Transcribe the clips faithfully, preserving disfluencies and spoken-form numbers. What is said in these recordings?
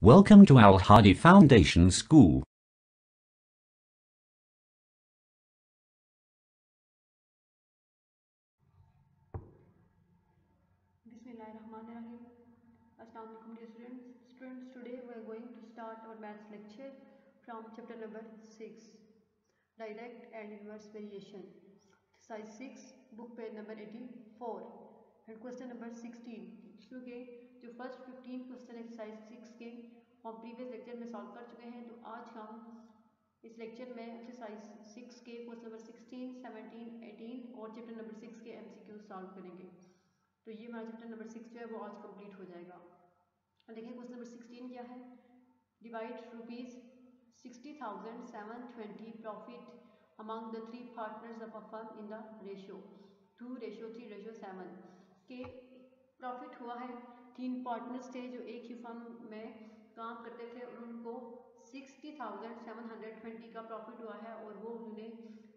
Welcome to Al-Hadi Foundation School. Bismillahirrahmanirrahim. Assalamu alaikum dear students. Students, today we are going to start our maths lecture from chapter number six, direct and inverse variation. Exercise six, book page number eighty-four and question number sixteen. क्योंकि जो first fifteen question exercise six के हम previous lecture में solve कर चुके हैं, तो आज हम इस लेक्चर में एक्सरसाइज सिक्स के question number sixteen, seventeen, eighteen और चैप्टर नंबर सिक्स के एमसीक्यू सॉल्व करेंगे। तो ये हमारा चैप्टर नंबर सिक्स जो है वो आज कंप्लीट हो जाएगा। देखिए क्वेश्चन नंबर सिक्सटीन क्या है। Divide rupees sixty thousand seven twenty profit among the three partners of a firm in the ratio two ratio three ratio seven के प्रॉफिट हुआ है। तीन पार्टनर्स थे जो एक ही फर्म में काम करते थे और उनको sixty thousand seven hundred twenty का प्रॉफिट हुआ है और वो उन्होंने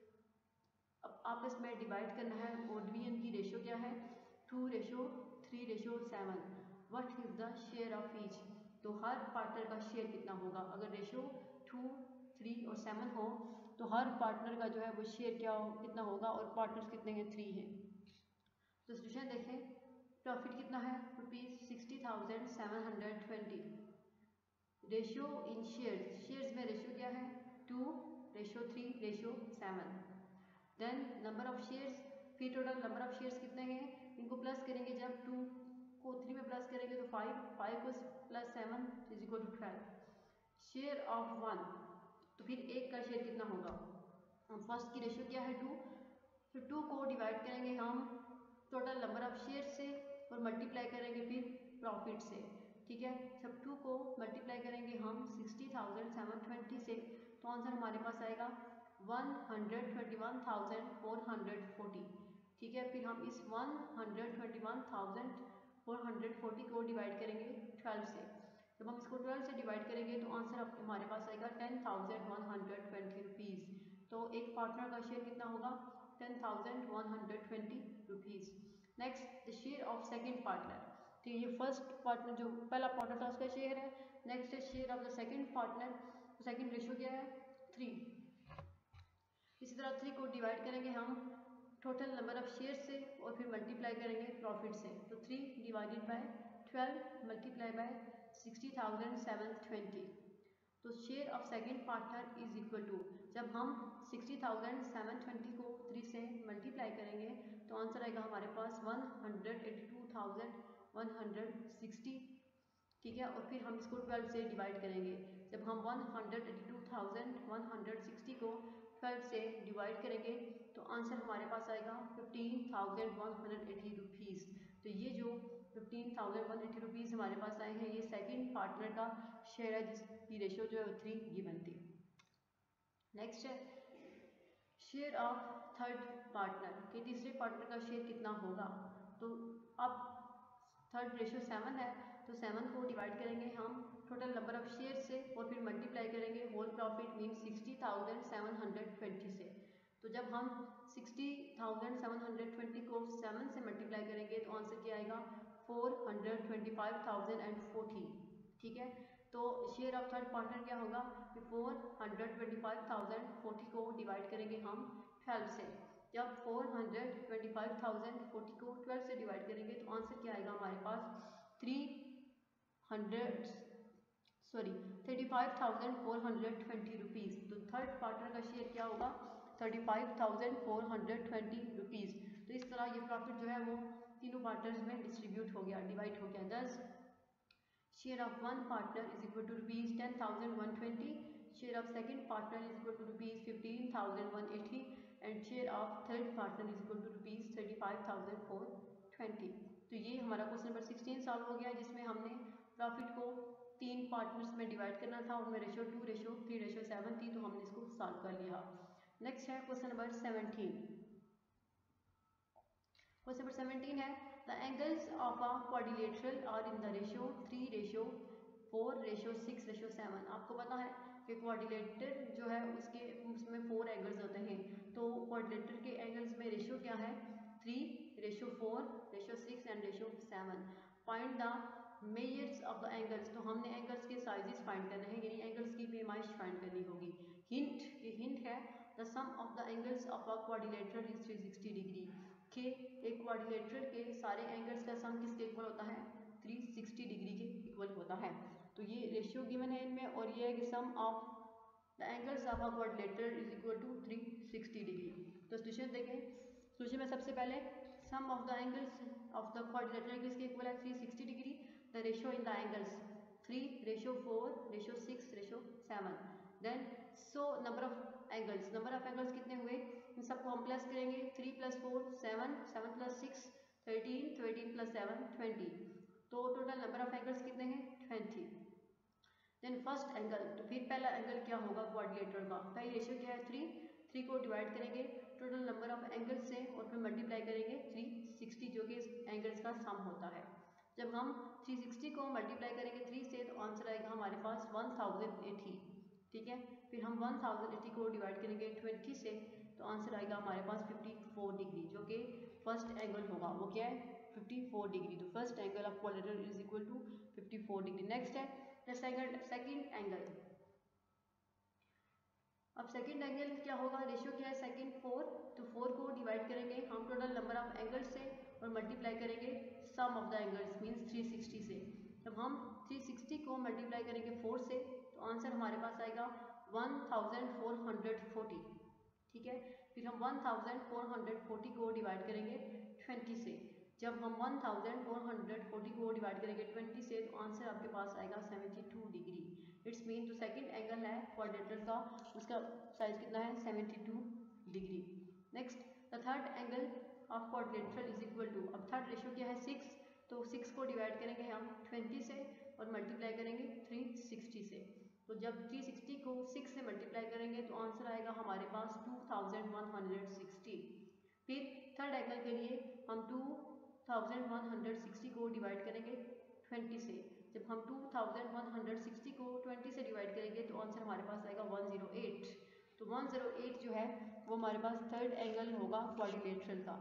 अब आपस में डिवाइड करना है। और डिवीजन की रेशियो क्या है, two ratio three ratio seven. What is the share of each, तो हर पार्टनर का शेयर कितना होगा। अगर रेशो टू थ्री और सेवन हो तो हर पार्टनर का जो है वो शेयर क्या हो, कितना होगा और पार्टनर्स कितने हैं, थ्री हैं। तो सोल्यूशन देखें। प्रॉफिट कितना है, rupees sixty thousand seven hundred twenty. Ratio in shares, shares में रेशियो क्या है, two ratio three ratio seven. Then number of shares, फिर टोटल नंबर ऑफ शेयर्स कितने हैं, इनको प्लस करेंगे। जब टू को थ्री में प्लस करेंगे तो फाइव, फाइव को plus seven is equal to twelve. Share of one, तो फिर एक का शेयर कितना होगा। फर्स्ट की रेशियो क्या है, टू, फिर टू को डिवाइड करेंगे हम टोटल नंबर ऑफ शेयर से और मल्टीप्लाई करेंगे फिर प्रॉफिट से। ठीक है, जब टू को मल्टीप्लाई करेंगे हम सिक्सटी थाउजेंड सेवन ट्वेंटी से तो आंसर हमारे पास आएगा one hundred twenty one thousand four hundred forty. ठीक है, फिर हम इस one hundred twenty one thousand four hundred forty को डिवाइड करेंगे ट्वेल्व से। जब हम इसको ट्वेल्व से डिवाइड करेंगे तो आंसर हमारे पास आएगा ten thousand one hundred twenty rupees. तो एक पार्टनर का शेयर कितना होगा, ten thousand one hundred twenty rupees. Next the share of second partner, तो ये फर्स्ट पार्टनर जो पहला पार्टनर था उसका शेयर है। नेक्स्ट है share of the second partner, second ratio क्या है, थ्री। इसी तरह थ्री को डिवाइड करेंगे हम टोटल नंबर ऑफ शेयर से और फिर मल्टीप्लाई करेंगे प्रॉफिट से। तो three divided by twelve multiply by sixty thousand seven twenty. तो share of second partner is equal to, जब हम सिक्सटी थाउजेंड सेवन ट्वेंटी को थ्री से मल्टीप्लाई करेंगे तो आंसर आएगा हमारे पास one hundred eighty two thousand one hundred sixty. ठीक है, और फिर हम इसको ट्वेल्व से डिवाइड करेंगे। जब हम one hundred eighty two thousand one hundred sixty को ट्वेल्व से डिवाइड करेंगे तो आंसर हमारे पास आएगा fifteen thousand one hundred eighty rupees. तो ये जो fifteen thousand one eighty rupees हमारे पास आए हैं, ये सेकंड पार्टनर का शेयर है जिसकी रेशियो जो है थ्री गिवन थी। नेक्स्ट है शेयर ऑफ थर्ड पार्टनर, कि तीसरे पार्टनर का शेयर कितना होगा। तो अब थर्ड रेशियो सेवन है तो सेवन को डिवाइड करेंगे हम टोटल नंबर ऑफ शेयर से और फिर मल्टीप्लाई करेंगे whole profit mean sixty thousand seven hundred twenty से। तो जब हम sixty thousand seven hundred twenty को सेवन से मल्टीप्लाई करेंगे तो आंसर क्या आएगा four hundred twenty five thousand and forty. ठीक है, तो शेयर ऑफ थर्ड पार्टनर क्या होगा कि four hundred twenty five thousand forty को डिवाइड करेंगे हम ट्वेल्व से। जब four hundred twenty five thousand forty को ट्वेल्व से डिवाइड करेंगे तो आंसर क्या आएगा हमारे पास three hundred sorry thirty five thousand four hundred twenty rupees. तो थर्ड पार्टनर का शेयर क्या होगा, thirty five thousand four hundred twenty rupees. तो इस तरह ये प्रॉफिट जो है वो तीनों पार्टनर्स में डिस्ट्रीब्यूट हो गया, डिवाइड हो गया। Thus share of one partner is equal to rupees ten thousand one twenty, share of second partner is equal to rupees fifteen thousand one eighty and share of third partner is equal to rupees thirty five thousand four twenty. तो ये हमारा question number sixteen solve हो गया, जिसमें हमने profit को तीन partners में डिवाइड करना था, उनमें ratio two ratio three ratio seven थी, तो हमने इसको सॉल्व कर लिया। नेक्स्ट है question number seventeen. Question number seventeen है the angles of a quadrilateral are in the ratio three ratio four ratio six ratio seven. आपको पता है कि क्वाड्रिलेटर जो है उसके उसमें फोर एंगल्स होते हैं, तो क्वाड्रिलेटर के एंगल्स में रेशियो क्या है, three ratio four ratio six and ratio seven. Find the measures of the angles, तो हमने एंगल्स के साइजेस फाइंड करने हैं, यानी एंगल्स की पैमाइश फाइंड करनी होगी। हिंट, ये हिंट है, the sum of the angles of a quadrilateral is three sixty degree, के एक क्वाड्रिलेटरल के सारे एंगल्स का सम किसके इक्वल होता है, थ्री सिक्सटी डिग्री के इक्वल होता है। तो ये रेशियो गिवन है इनमें, और ये है कि sum of the angles of a quadrilateral is equal to three sixty degree. तो सॉल्यूशन देखें, सॉल्यूशन में सबसे पहले sum of the angles of the quadrilateral किसके इक्वल है, three sixty degree, the ratio in the angles three ratio four ratio six ratio seven, then so number of angles, number of angles कितने हुए, इन सबको हम plus करेंगे, three plus four seven, seven plus six thirteen, thirteen plus seven twenty, तो total number of angles कितने हैं, twenty. Then first angle, तो फिर पहला एंगल क्या होगा क्वाड्रिलेटरल का, पहली रेशियो क्या है, थ्री, थ्री को डिवाइड करेंगे टोटल नंबर ऑफ एंगल्स से और फिर मल्टीप्लाई करेंगे थ्री सिक्सटी जो कि एंगल्स का सम होता है। जब हम थ्री सिक्सटी को मल्टीप्लाई करेंगे थ्री से तो आंसर आएगा हमारे पास वन थाउजेंड एटी, ठीक है। फिर हम वन थाउजेंड एटी को डिवाइड करेंगे ट्वेंटी से तो आंसर आएगा हमारे पास फिफ्टी फोर डिग्री, जो कि फर्स्ट एंगल होगा, वो क्या है, फिफ्टी फोर डिग्री। तो first angle of quadrilateral is equal to fifty four degree. Next है द सेकंड सेकंड एंगल। अब सेकंड एंगल क्या होगा, रेशियो क्या है, सेकंड फोर, तो फोर को डिवाइड करेंगे हम टोटल नंबर ऑफ एंगल्स से और मल्टीप्लाई करेंगे sum of the angles means three sixty से। जब हम थ्री सिक्सटी को मल्टीप्लाई करेंगे फोर से तो आंसर हमारे पास आएगा one thousand four hundred forty, ठीक है। फिर हम one thousand four hundred forty को डिवाइड करेंगे ट्वेंटी से, जब हम one thousand four hundred forty को डिवाइड करेंगे ट्वेंटी से तो आंसर आपके पास आएगा seventy two degree. It's mean तो सेकंड एंगल है क्वाड्रिलेटरल का, उसका साइज कितना है, seventy two degree. Next the third angle of quadrilateral is equal to, अब थर्ड रेशियो क्या है, सिक्स, तो सिक्स को डिवाइड करेंगे हम ट्वेंटी से और मल्टीप्लाई करेंगे थ्री सिक्सटी से, तो जब थ्री सिक्सटी को सिक्स से मल्टीप्लाई करेंगे तो आंसर आएगा हमारे पास two thousand one hundred sixty. फिर थर्ड एंगल के लिए हम two thousand one hundred sixty को डिवाइड करेंगे ट्वेंटी से, जब हम two thousand one hundred sixty को ट्वेंटी से डिवाइड करेंगे तो आंसर हमारे पास आएगा वन ज़ीरो एट। तो वन ज़ीरो एट जो है वो हमारे पास थर्ड एंगल होगा क्वाड्रिलेटरल का।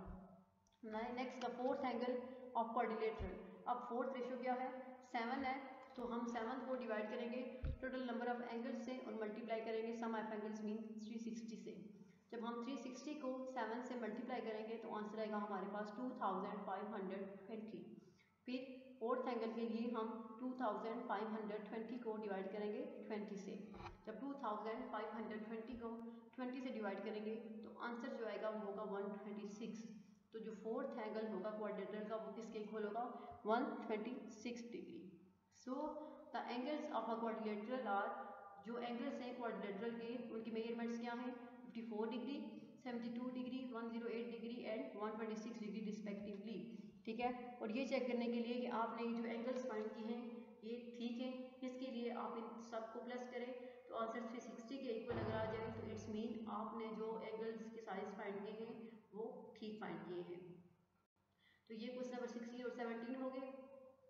Next the fourth angle of quadrilateral. अब फोर्थ रेशियो क्या है, सेवन है, तो हम सेवन को डिवाइड करेंगे टोटल नंबर ऑफ एंगल्स से और मल्टीप्लाई करेंगे sum of angles mean three sixty से। जब हम थ्री सिक्सटी को सेवन से मल्टीप्लाई करेंगे तो आंसर आएगा हमारे पास two thousand five hundred twenty. फिर फोर्थ एंगल के लिए हम two thousand five hundred twenty को डिवाइड करेंगे ट्वेंटी से, जब two thousand five hundred twenty को ट्वेंटी से डिवाइड करेंगे तो आंसर जो आएगा वो होगा वन ट्वेंटी सिक्स। तो जो फोर्थ एंगल होगा क्वाड्रिलेटरल का वो किसके इक्वल होगा, one twenty six degree. So the angles of a quadrilateral are, जो एंगल्स हैं क्वाड्रिलेटरल के उनके मेजरमेंट्स क्या हैं, fifty four degree, seventy two degree, one zero eight degree and one twenty six degree respectively, ठीक है। और ये चेक करने के लिए कि आपने ये जो एंगल्स फाइंड किए हैं ये ठीक है, इसके लिए आप इन सबको प्लस करें तो आंसर थ्री सिक्सटी के इक्वल अगर आ जाए तो इट्स मीन आपने जो एंगल्स के साइज फाइंड किए हैं वो ठीक फाइंड किए हैं। तो ये क्वेश्चन नंबर सिक्सटीन और सेवनटीन हो गए।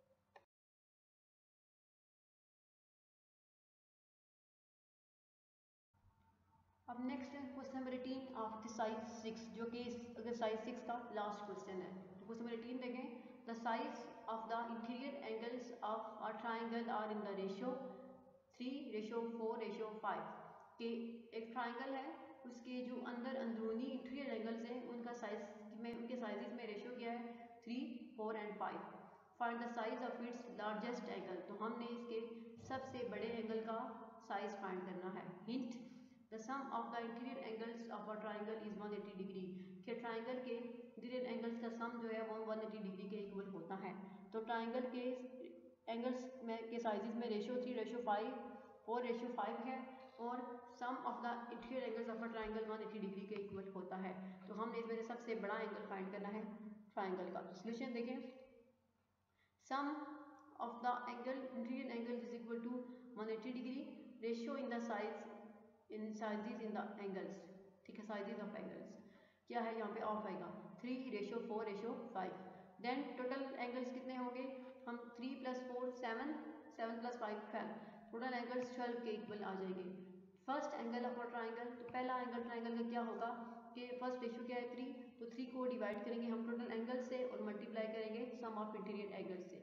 अब नेक्स्ट है question number eighteen of exercise six, जो कि एक्सरसाइज सिक्स का लास्ट क्वेश्चन है। तो क्वेश्चन नंबर एटीन देखें, the size of the interior angles of a triangle are in the ratio three ratio four ratio five, के एक triangle है उसके जो अंदर अंदरूनी इंटीरियर एंगल्स हैं उनका साइज में, उनके साइजेस में रेशियो क्या है, three four and five. Find the size of its largest angle, तो हमने इसके सबसे बड़े एंगल का साइज फाइंड करना है। Hint, the sum of the interior angles of a triangle is one eighty degree, के ट्राइंगल के इंटीरियर एंगल्स का सम जो है वो वन एटी डिग्री के इक्वल होता है। तो ट्राइंगल के एंगल्स में के साइजेस में ratio three ratio five four ratio five है और sum of the interior angles of a triangle one eighty degree के इक्वल होता है। तो हमने इसमें से सबसे बड़ा एंगल फाइंड करना है ट्राइंगल का। सॉल्यूशन देखें, sum of the angle interior angle is equal to one eighty degree, ratio in the size in sizes in the angles, ठीक है, साइजेस ऑफ एंगल्स क्या है यहाँ पे ऑफ आएगा, three ratio four ratio five. Then total angles कितने होंगे, हम three plus four seven, seven plus five twelve, total angles twelve के इक्वल आ जाएंगे। First angle of a triangle, तो पहला एंगल ट्राइंगल का क्या होगा कि फर्स्ट रेशियो क्या है, थ्री, तो थ्री को डिवाइड करेंगे हम टोटल एंगल से और मल्टीप्लाई करेंगे सम ऑफ इंटीरियर एंगल से।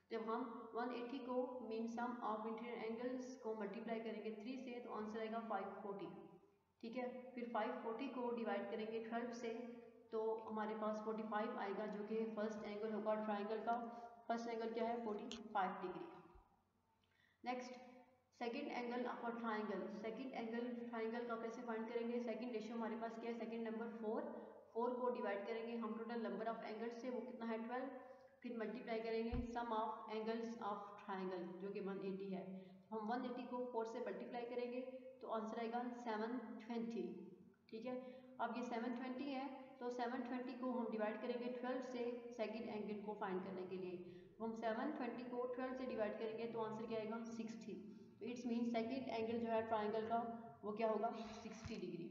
जब हम वन एटी को mean sum of interior angles को मल्टीप्लाई करेंगे थ्री से तो आंसर आएगा फाइव फोर्टी। ठीक है, फिर फाइव फोर्टी को डिवाइड करेंगे ट्वेल्व से तो हमारे पास फोर्टी फाइव आएगा, जो कि फर्स्ट एंगल होगा ट्राइंगल का। फर्स्ट एंगल क्या है, forty five degree. Next, second angle of a triangle. Second angle triangle का कैसे फाइंड करेंगे? सेकंड रेशियो हमारे पास क्या है, सेकंड नंबर फोर। फोर को डिवाइड करेंगे हम टोटल नंबर ऑफ एंगल्स से, वो कितना है ट्वेल्व। फिर मल्टीप्लाई करेंगे sum of angles of triangle जो कि वन एटी है। हम वन एटी को फोर से मल्टीप्लाई करेंगे तो आंसर आएगा सेवन ट्वेंटी। ठीक है, अब ये सेवन ट्वेंटी है तो सेवन ट्वेंटी को हम डिवाइड करेंगे ट्वेल्व से सेकंड एंगल को फाइंड करने के लिए। हम सेवन ट्वेंटी को ट्वेल्व से डिवाइड करेंगे तो आंसर क्या आएगा, सिक्सटी। तो इट्स मीन सेकंड एंगल जो है ट्राइंगल का वो क्या होगा, सिक्सटी डिग्री।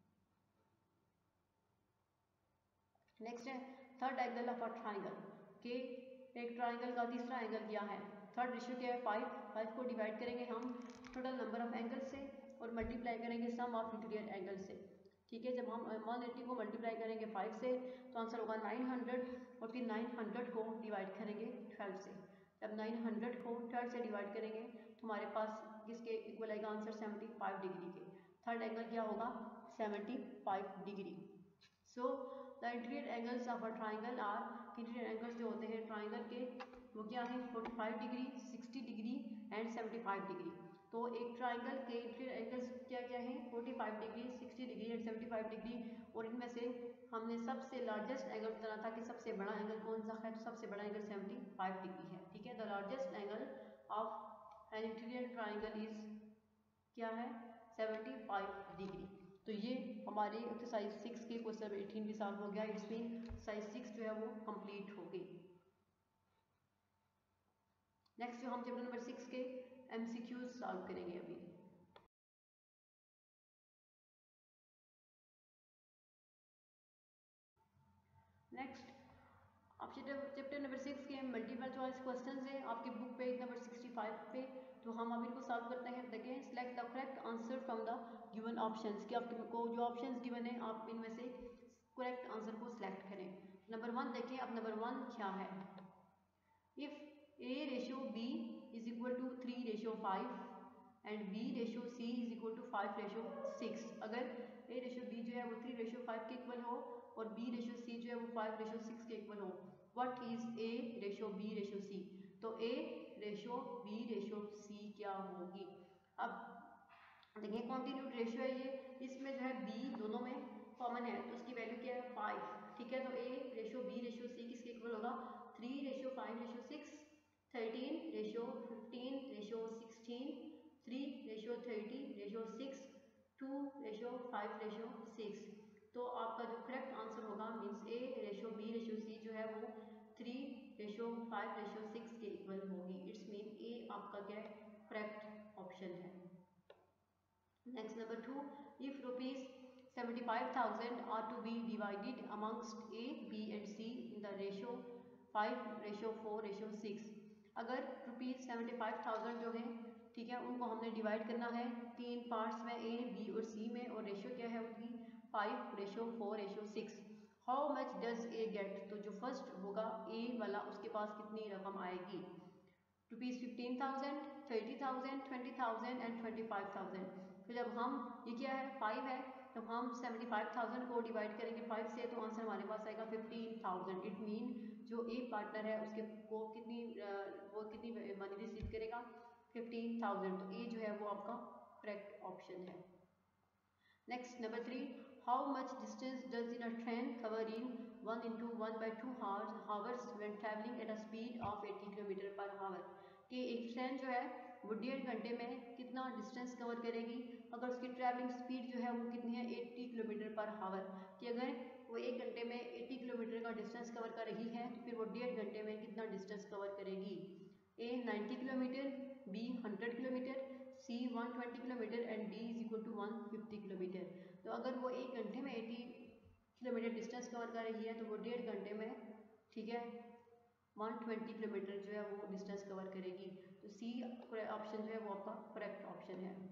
नेक्स्ट है third angle of a triangle के एक ट्राइंगल का तीसरा एंगल क्या है। थर्ड रेशियो क्या है, फाइव। फाइव को डिवाइड करेंगे हम टोटल नंबर ऑफ एंगल से और मल्टीप्लाई करेंगे सम ऑफ इंटीरियर एंगल से। ठीक है, जब हम वन एटी को मल्टीप्लाई करेंगे फाइव से तो आंसर होगा नाइन हंड्रेड और फिर नाइन हंड्रेड को डिवाइड करेंगे ट्वेल्व से। जब नाइन हंड्रेड को ट्वेल्व से डिवाइड करेंगे तो हमारे पास किसके इक्वल आएगा आंसर, सेवेंटी फाइव डिग्री के। थर्ड एंगल क्या होगा, seventy five degree. So the interior angles of a triangle are, interior angles जो होते हैं ट्राइंगल के वो क्या है, forty five degree, sixty degree and seventy five degree. तो एक ट्राइंगल के इंटीरियर एंगल्स क्या क्या हैं, forty five degree, sixty degree and seventy five degree. और इनमें से हमने सबसे लार्जेस्ट एंगल बताना था कि सबसे बड़ा एंगल कौन सा है, तो सबसे बड़ा एंगल सेवेंटी फाइव डिग्री है। ठीक है, the largest angle of an interior triangle is क्या है, सेवेंटी फाइव डिग्री। तो ये हमारे एक्सरसाइज सिक्स के क्वेश्चन एटीन के साथ हो गया। इट्स मीन एक्सरसाइज सिक्स जो है वो कंप्लीट हो गई। नेक्स्ट जो हम चैप्टर नंबर सिक्स के एमसीक्यूज सॉल्व करेंगे अभी। नेक्स्ट आप चैप्टर नंबर सिक्स के मल्टीपल चॉइस क्वेश्चन है आपके book page number sixty five पे। तो हम अब इनको सॉल्व करते हैं। देखिए, select the correct answer from the given options, कि आपको जो ऑप्शंस गिवन है आप इनमें से करेक्ट आंसर को सिलेक्ट करें। नंबर वन देखिए, अब नंबर वन क्या है, if A ratio B is equal to three ratio five and B ratio C is equal to five ratio six. अगर ए रेशियो बी जो है वो थ्री रेशियो फाइव के इक्वल हो और बी रेशियो सी जो है वो फाइव रेशियो सिक्स के इक्वल हो, what is A ratio B ratio C. तो A ratio B ratio C क्या होगी। अब देखिए कॉन्टिन्यूड रेशियो है ये, इसमें जो है बी दोनों में कॉमन है तो उसकी वैल्यू क्या है, फाइव। ठीक है, तो A ratio B ratio C किसके इक्वल होगा, three ratio five ratio six, thirteen ratio fifteen ratio sixteen, three ratio thirty ratio six, two ratio five ratio six. तो आपका जो करेक्ट आंसर होगा means A ratio B ratio C जो है वो three ratio five ratio six के equal होगी। It's mean A आपका क्या है, करेक्ट ऑप्शन है। Next number two, if rupees seventy five thousand are to be divided amongst A B and C in the ratio five ratio four ratio six. अगर rupees seventy five thousand जो है, ठीक है, उनको हमने divide करना है तीन पार्ट्स में, ए बी और सी में, और रेशियो क्या है उनकी five ratio four ratio six. How much does A get, तो जो फर्स्ट होगा ए वाला उसके पास कितनी रकम आएगी, rupees fifteen thousand, thirty thousand, twenty thousand and twenty five thousand. तो जब हम, ये क्या है फाइव है, तो हम सेवेंटी फाइव थाउजेंड को डिवाइड करेंगे फाइव से तो आंसर हमारे पास आएगा फिफ्टीन थाउजेंड। इट मीन जो ए पार्टनर है उसके को कितनी वो कितनी मनी रिसीव करेगा, फिफ्टीन थाउजेंड। तो ए जो है वो आपका करेक्ट ऑप्शन है। Next number three, how much distance does in a train cover in one into one by two hours when travelling at a speed of eighty kilometre per hour. कि एक train जो है वो डेढ़ घंटे में कितना डिस्टेंस कवर करेगी अगर उसकी ट्रैवलिंग स्पीड जो है वो कितनी है, एटी किलोमीटर पर हावर। कि अगर वो एक घंटे में एटी किलोमीटर का डिस्टेंस कवर कर रही है तो फिर वो डेढ़ घंटे में कितना डिस्टेंस कवर करेगी, A ninety kilometre, B hundred kilometre, C one twenty kilometre and D is equal to one fifty kilometre. तो अगर वो एक घंटे में एटी किलोमीटर डिस्टेंस कवर कर रही है तो वो डेढ़ घंटे में, ठीक है, वन ट्वेंटी किलोमीटर जो है वो डिस्टेंस कवर करेगी। तो सी ऑप्शन जो है वो आपका करेक्ट ऑप्शन है।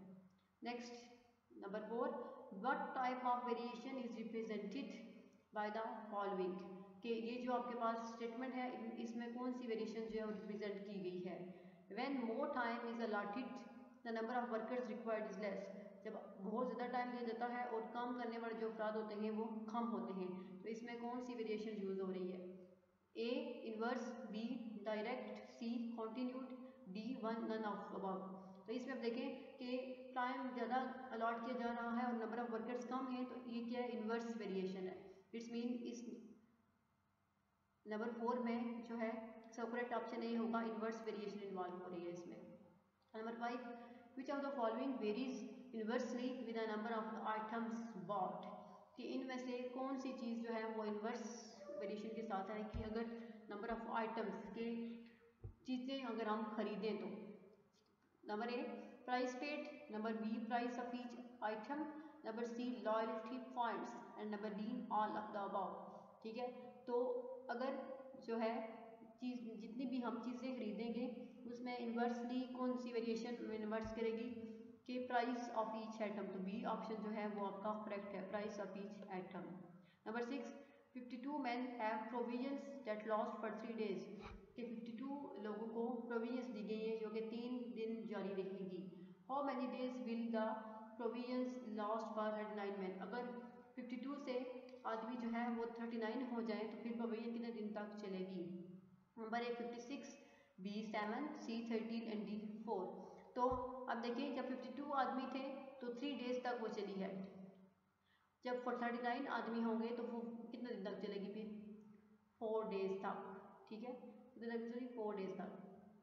Next number four, what type of variation is represented by the following. कि ये जो आपके पास स्टेटमेंट है इसमें कौन सी वेरिएशन जो है वो रिप्रेजेंट की गई है। When more time is allotted the number of workers required is less, जब बहुत ज़्यादा टाइम दिया जाता है और काम करने वाले जो अफराद होते हैं वो कम होते हैं, तो इसमें कौन सी वेरिएशन यूज़ हो रही है। A inverse, B direct, C continued, D one none of above. तो इसमें आप देखें कि टाइम ज़्यादा अलॉट किया जा रहा है और नंबर ऑफ वर्कर्स कम है, तो ये क्या है, इनवर्स वेरिएशन है। इट्स मीन इस नंबर फोर में जो है सब करेक्ट ऑप्शन ये होगा, इनवर्स वेरिएशन इन्वॉल्व हो रही है इसमें। Number five, which of the following varies inversely with the number of the items bought, कि इनमें से कौन सी चीज़ जो है वो इनवर्स वेरिएशन के साथ है कि अगर नंबर ऑफ आइटम्स के चीज़ें अगर हम खरीदें तो। Number A price paid, number B price of each item, number C loyalty points and number D all of the above. ठीक है, तो अगर जो है चीज़ जितनी भी हम चीज़ें खरीदेंगे उसमें इन्वर्सली कौन सी वेरिएशन इन्वर्स करेगी कि प्राइस ऑफ ईच आइटम, तो बी ऑप्शन जो है वो आपका करेक्ट है, price of each item. Number six, fifty two man have provisions that lost for three days, कि फिफ्टी टू लोगों को प्रोविजंस दी गई है जो कि तीन दिन जारी रहेगी। How many days will the provisions lost for thirty nine man, अगर फिफ्टी टू से आदमी जो है वो थर्टी नाइन हो जाए तो फिर प्रोविजन कितने दिन तक चलेगी। Number A fifty six, B seven, C thirteen and D four. तो अब देखिए जब फिफ्टी टू आदमी थे तो थ्री डेज तक वो चली है, जब फोर थर्टी नाइन आदमी होंगे तो वो कितने दिन तक चलेगी, फिर फोर डेज तक। ठीक है, कितने तक चलेगी, फोर डेज तक।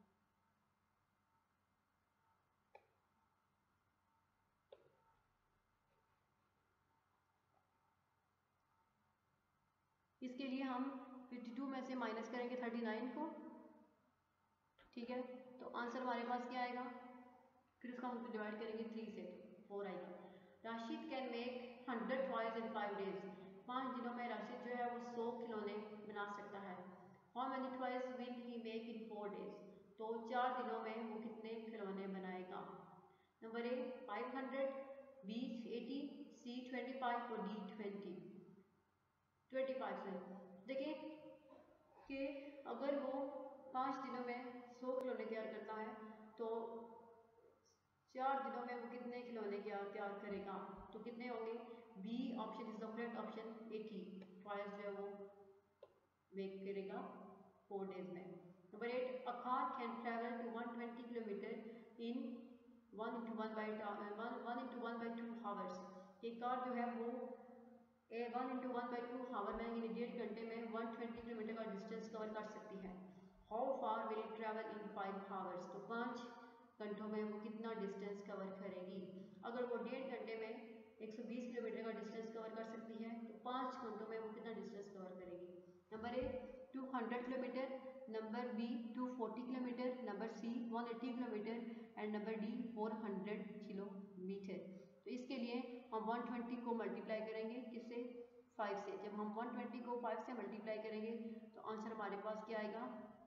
इसके लिए हम फिफ्टी टू में से माइनस करेंगे थर्टी नाइन को। ठीक है, तो आंसर हमारे पास क्या आएगा, फिर उसका हम डिवाइड करेंगे थ्री से, फोर आएगी। Rashid can make hundred toys in five days, पाँच दिनों में राशिद जो है वो सौ खिलौने बना सकता है। How many toys will he make in four days, तो चार दिनों में वो कितने खिलौने बनाएगा। Number A five hundred, B eighty, C twenty five और डी ट्वेंटी। ट्वेंटी फाइव से देखिए कि अगर वो पाँच दिनों में सौ खिलौने तैयार करता है तो चार दिनों में वो कितने खिलौने तैयार करेगा, तो कितने होंगे। B option is the correct option, eighty toys जो है वो मेक करेगा फोर डेज में। Number eight, a car can travel to one twenty kilometre in one into one by one into one by two hours, ये car जो है वो A one into one by two hour में यानी डेढ़ घंटे में वन ट्वेंटी किलोमीटर का डिस्टेंस कवर कर सकती है। How far will it travel in five hours, तो पाँच घंटों में वो कितना डिस्टेंस कवर करेगी। अगर वो डेढ़ घंटे में एक सौ बीस किलोमीटर का डिस्टेंस कवर कर सकती है तो पाँच घंटों में वो कितना डिस्टेंस कवर करेगी। Number A two hundred kilometre, number B two forty kilometre, number C one eighty kilometre and number D four hundred kilometre. तो इसके लिए हम वन ट्वेंटी को मल्टीप्लाई करेंगे किससे, फाइव से। जब हम वन ट्वेंटी को फाइव से मल्टीप्लाई करेंगे तो आंसर हमारे पास क्या आएगा,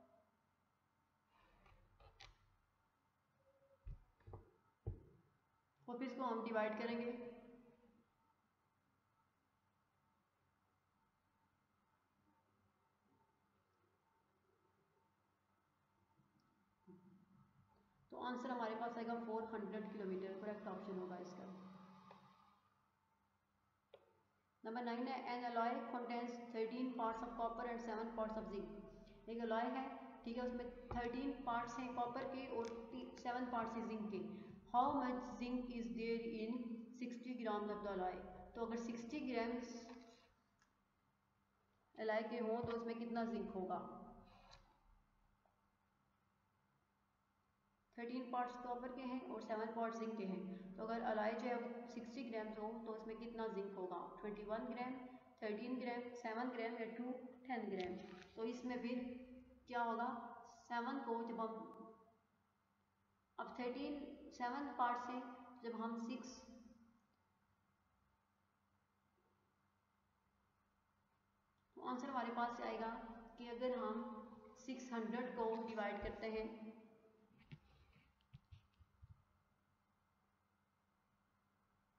और फिर इसको हम डिवाइड करेंगे। तो आंसर हमारे पास आएगा four hundred kilometre, correct option होगा इसका। नंबर नाइन है, an alloy contains thirteen parts of copper and seven parts of zinc. एक अलॉय है, ठीक है, उसमें थर्टीन पार्ट्स हैं कॉपर के और सेवन पार्ट्स हैं जिंक के। How much zinc is there in sixty gram of the alloy, तो अगर सिक्सटी ग्राम्स अलॉय के हों तो उसमें कितना जिंक होगा। थर्टीन पार्ट्स कॉपर के हैं और सेवन पार्ट्स जिंक के हैं, तो अगर अलॉय जो है वो सिक्सटी ग्राम्स हो तो उसमें कितना जिंक होगा, twenty one gram, thirteen gram, seven gram या टू टेन ग्राम। तो इसमें फिर क्या होगा, सेवन को जब हम अब थर्टीन सेवन पार्ट से जब हम सिक्स तो आंसर हमारे पास आएगा कि अगर हम सिक्स हंड्रेड को डिवाइड करते हैं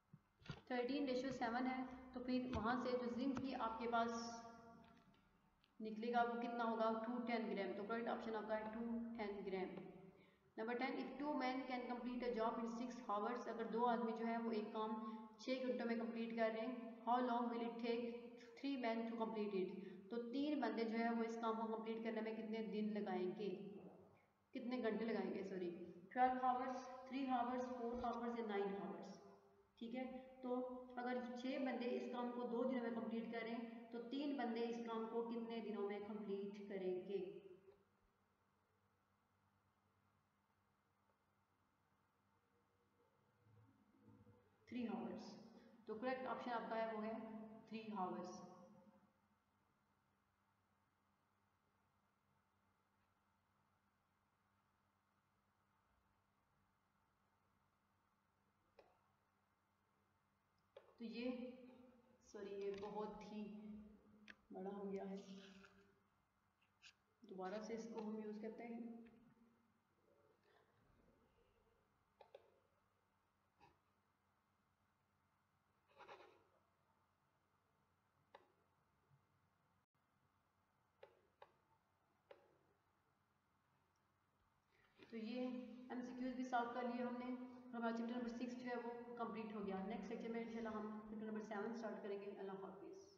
थर्टीन रेशो सेवन है तो फिर वहाँ से जो जिंक की आपके पास निकलेगा वो कितना होगा, टू टेन ग्राम। तो करेक्ट ऑप्शन आपका है two ten gram. Number ten, if two man can complete a job in six hours, अगर दो आदमी जो है वो एक काम छः घंटों में कंप्लीट कर रहे हैं, how long will it take three man to complete it, तो तीन बंदे जो है वो इस काम को कंप्लीट करने में कितने दिन लगाएंगे, कितने घंटे लगाएंगे, sorry, twelve hours, three hours, four hours या नाइन आवर्स। ठीक है, तो अगर छः बंदे इस काम को दो दिनों में कंप्लीट करें तो तीन बंदे इस काम को कितने दिनों में कंप्लीट करेंगे, थ्री आवर्स। तो करेक्ट ऑप्शन आपका है वो है थ्री आवर्स। तो ये सॉरी ये बहुत ही बड़ा हो गया है, दोबारा से इसको हम यूज़ करते हैं। तो ये एमसीक्यूज भी सॉल्व कर लिए हमने, हमारा चैप्टर नंबर सिक्स जो है वो कंप्लीट हो गया। नेक्स्ट लेक्चर में इंशाल्लाह हम चैप्टर नंबर सेवन स्टार्ट करेंगे। अल्लाह हाफिज़।